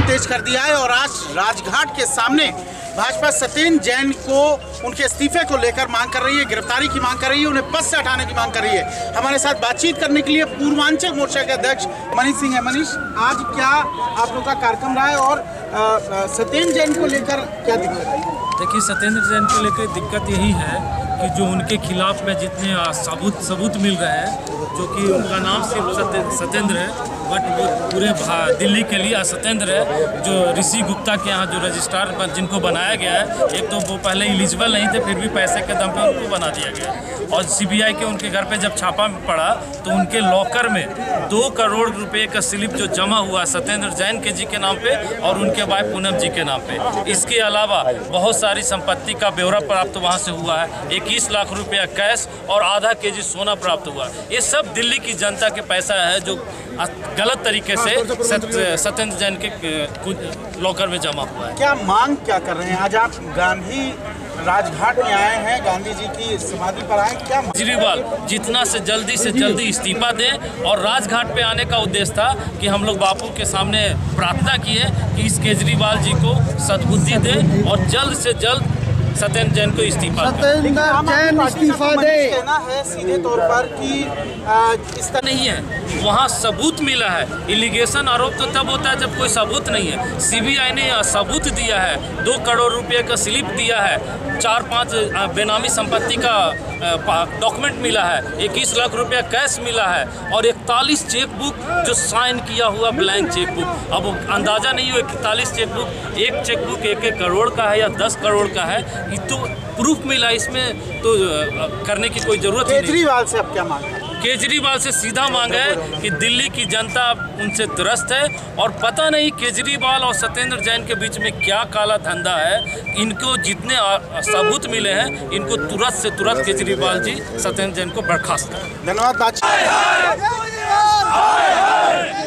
तेज कर दिया है और आज राजघाट के सामने भाजपा सत्येंद्र जैन को उनके इस्तीफे को लेकर मांग कर रही है, गिरफ्तारी की मांग कर रही है, उन्हें पद से हटाने की मांग कर रही है। हमारे साथ बातचीत करने के लिए पूर्वांचल मोर्चा के अध्यक्ष मनीष सिंह है। मनीष, आज क्या आप लोग का कार्यक्रम रहा है और सत्येंद्र जैन को लेकर क्या दिक्कत है? देखिए, सत्येंद्र जैन को लेकर दिक्कत यही है कि जो उनके खिलाफ में जितने सबूत मिल रहे हैं, जो कि उनका नाम सिर्फ सत्येंद्र है, बट वो पूरे दिल्ली के लिए असत्येंद्र है। जो ऋषि गुप्ता के यहाँ जो रजिस्ट्रार जिनको बनाया गया है, एक तो वो पहले एलिजिबल नहीं थे, फिर भी पैसे के दम पे उनको बना दिया गया। और सीबीआई के उनके घर पे जब छापा पड़ा तो उनके लॉकर में 2 करोड़ रुपए का स्लिप जो जमा हुआ सत्येंद्र जैन के जी के नाम पे और उनके वाइफ पूनम जी के नाम पे। इसके अलावा बहुत सारी संपत्ति का ब्यौरा प्राप्त वहाँ से हुआ है। 21 लाख रुपया कैश और आधा केजी सोना प्राप्त हुआ। ये सब दिल्ली की जनता के पैसा है जो गलत तरीके से सत्येंद्र जैन के लॉकर में जमा हुआ है। क्या मांग क्या कर रहे हैं? आज आप गांधी राजघाट में आए हैं, गांधी जी की समाधि पर आए, क्या? केजरीवाल जितना से जल्दी इस्तीफा दें। और राजघाट पे आने का उद्देश्य था कि हम लोग बापू के सामने प्रार्थना किए कि इस केजरीवाल जी को सद्बुद्धि दें और जल्द से जल्द सत्येंद्र जैन को इस्तीफा दे। कहना है सीधे तौर पर कि इस तरह नहीं है, वहाँ सबूत मिला है। इलिगेशन आरोप तो तब होता है जब कोई सबूत नहीं है। सीबीआई ने सबूत दिया है, 2 करोड़ रुपए का स्लिप दिया है, 4-5 बेनामी संपत्ति का डॉक्यूमेंट मिला है, 21 लाख रुपया कैश मिला है और 41 चेकबुक जो साइन किया हुआ ब्लैंक चेकबुक। अब अंदाजा नहीं हो 41 चेकबुक, एक चेकबुक 1 करोड़ का है या 10 करोड़ का है, ये तो प्रूफ मिला। इसमें तो करने की कोई जरूरत नहीं। केजरीवाल से अब क्या मांग है? केजरीवाल से सीधा मांग है कि दिल्ली की जनता उनसे त्रस्त है और पता नहीं केजरीवाल और सत्येंद्र जैन के बीच में क्या काला धंधा है। इनको जितने सबूत मिले हैं, इनको तुरंत से तुरंत केजरीवाल जी सत्येंद्र जैन को बर्खास्त करें। धन्यवाद।